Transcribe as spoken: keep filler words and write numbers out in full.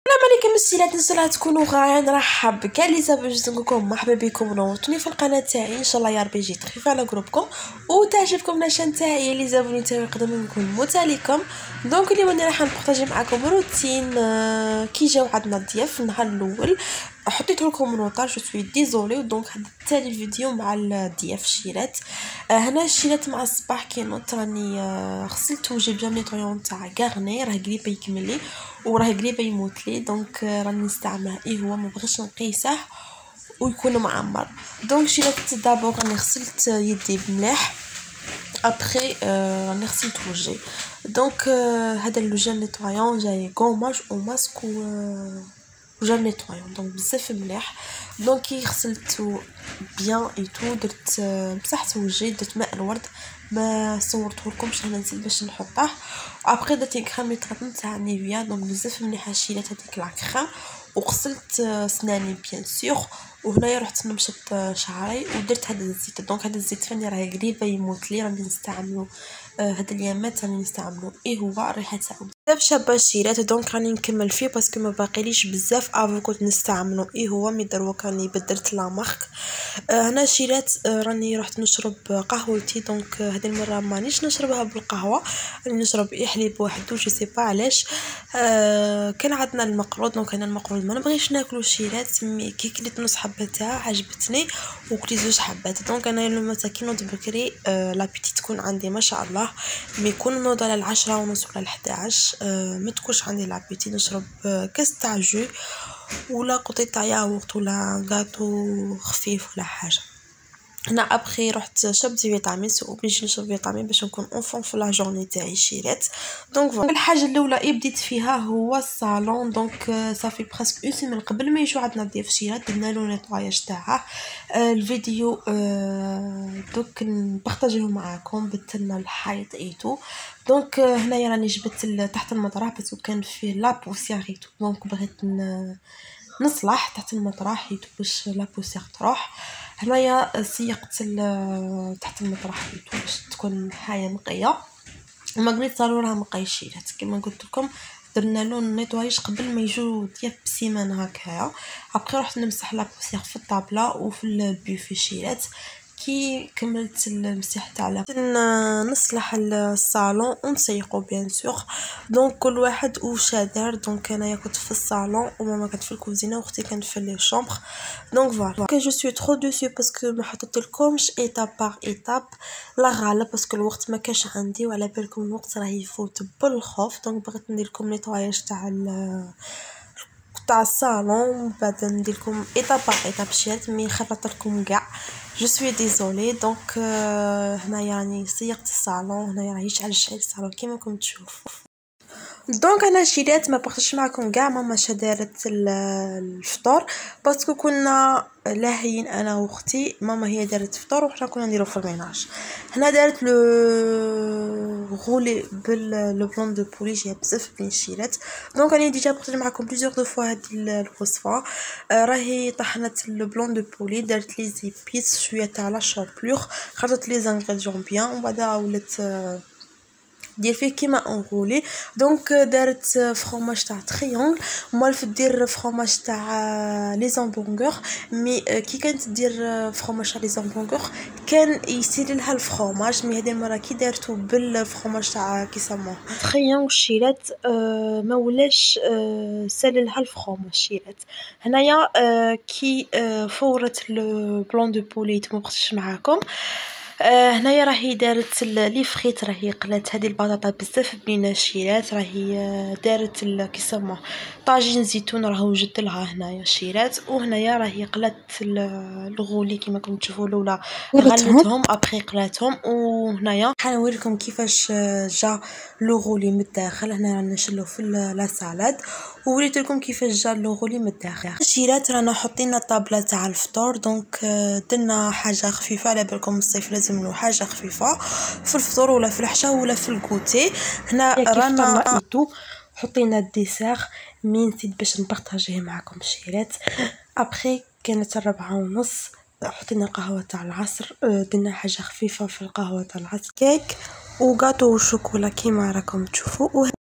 السلام عليكم السيدات نسألها تكونوا غاية نرحب بكاع اللي تابعوا جيت نقولكم مرحبا بكم ونورتوني في القناه تاعي. ان شاء الله يا ربي يجي خفيف على جروبكم وتعجبكم لاشين تاعي اللي زابوني تاعي يقدروا نكون متاليكم. دونك اليوم انا راح نبارطاجي معكم روتين كي جاو عندنا الضياف النهار الاول. حطيت لكم نوطار جو سوي ديزولي. دونك هذا التالي الفيديو مع الضياف شيرات. آه هنا الشيرات مع الصباح كي نوض راني آه غسلت وجهي بجا نيطويون تاع كارني راه قريبه يكمل لي وراه قريبه يموت لي. دونك آه راني نستعمله ايه هو ما بغيتش نقيسه ويكون معمر. دونك شيرات دابور راني غسلت يدي بمليح ابري آه راني غسلت وجهي. دونك آه هذا لو جيل نيطويون جاي غوماج وماسك و آه وجال نيطويون دونك بزاف مليح. دونك كي غسلتو بيان اي تو درت مسحت وجهي درت ماء الورد ما صورته لكمش هنا نسيت باش نحطه. ابري درت كريم طرطن تاع نيفيا دونك بزاف مليحه شيلات هذيك لاكريم وغسلت سناني بيان سور. وهنايا رحت نمشط شعري ودرت هذا الزيت. دونك هذا الزيت فاني راه قريبه يموت لي راني نستعملو هاد اليامات راني نستعملو ايه هو ريحه تاعو بزاف شابه الشيرات. دونك راني نكمل فيه باسكو ما باقيليش بزاف افو كنت نستعملو ايه هو مي دروك راني بدلت لا مارك. آه هنا شيرات آه راني رحت نشرب قهوتي. دونك هذه المره مانيش نشربها بالقهوه راني نشرب اي حليب وحده جو سي با علاش. آه كان عندنا المقرود دونك انا المقرود ما نبغيش ناكلو شيرات مي كي كليت نص حبه تاعها عجبتني وكليت زوج حبات. دونك انا لما كي نوض بكري آه لابيتي تكون عندي ما شاء الله مي يكون نوض على العشرة ونص ولا الحداعش آه ما تكونش عندي لابيتي نشرب آه كاس تاع جو ولا قطي تاع ياغورت ولا غاتو خفيف ولا حاجه. هنا ابخي رحت شربت فيتامين سي اوبليجي نشرب فيتامين باش نكون اونفون في لا جورني تاعي شيرات. دونك فوالا الحاجه الاولى اللي بديت فيها هو الصالون. دونك صافي بريسك اون سيمين قبل ما يجوا عندنا ضيف شيرات درنا له نيطواياج تاعه. آه الفيديو آه دوك نبارطاجيه معاكم بدلنا الحيط ايتو. دونك آه هنايا راني جبت تحت المطرح باسكو كان فيه لا بوسيير ايتو. دونك بغيت نصلح تحت المطرح ايتو باش لا بوسيير تروح. هنايا سيقت تحت المطرح باش تكون حاجه نقيه وما قلت صاروا راه مقيشينات كما قلت لكم درنا له نيطوايج قبل ما يجوا ضياف بسيمانه هكايا. ابري رحت نمسح لا بوسيير في الطابله وفي البوفي شيرات. كي كملت المسح تاع نصلح الصالون ونسيقو بيان سور. دونك كل واحد واش دار. دونك انايا كنت في الصالون وماما كانت في الكوزينه واختي كانت في لي شومبر. دونك فوالا كي جو سوي ترو دوسي باسكو ما حطيتلكمش ايتاب بار ايتاب لا غاله باسكو الوقت ما كاش عندي وعلى بالكم الوقت راه يفوت بالخوف. دونك بغيت ندير لكم نيطواياج تاع تاع الصالون بعد ندير لكم ايتاب بار ايتاب شيرات مي خرطت لكم كاع جو سوي ديزولي. دونك هنايا راني سيقت الصالون هنايا راه يشعل الشعل الصالون كيما راكم تشوفوا. دونك انا شيرات ما بغيتش معكم كاع ماما شا دارت الفطور باسكو كنا لاهيين انا واختي. ماما هي دارت الفطور وحنا كنا نديرو في الميناج. هنا دارت لو غولي بال بلون دو بولي جايه بزاف بين شيرات. دونك راني ديجا بغيت معكم بليزيور دو فوا هاد الوصفه. آه راهي طحنت لو بلون دو بولي درت لي زيبيس شويه تاع لا شامبور خرجت لي زانغريديون بيان ومن بعد ولات آه دير فيه كيما انغولي. دونك دارت فروماج تاع تريونغل مالف دير فروماج تاع لي زامبونغور مي كي كانت دير فروماج تاع لي زامبونغور كان يسيل لها الفروماج مي هذه المره كي دارتو بالفروماج تاع كيسموه تريونغل شيرات آه ما ولاش آه سال لها الفروماج شيرات. هنايا آه كي آه فورت لو بلون دو بولي ما بغيتش معاكم. آه هنايا راهي دارت لي فريت راهي قلات هذه البطاطا بزاف بنينه شيرات. راهي دارت كيسموه طاجين زيتون راه وجدت لها هنايا شيرات. وهنايا راهي قلات الغولي كيما راكم تشوفوا الاولى غلتهم ابري قلاتهم. وهنايا حنوريكم كيفاش جا لو غولي من الداخل. هنا رانا نشلو في لا سالاد ووريت لكم كيفاش جا لو غولي من الداخل. الشيرات رانا حطينا الطابله تاع الفطور. دونك درنا حاجه خفيفه على بالكم الصيف لازم له حاجه خفيفه في الفطور ولا في العشاء ولا في الكوتي. هنا رانا حطينا الديسير مي نسيت باش نبارطاجيه معكم شيرات. ابري كانت الربعة ونص حطينا قهوه تاع العصر درنا حاجه خفيفه في القهوه تاع العصر كيك وغاتو وشوكولا كيما راكم تشوفوا.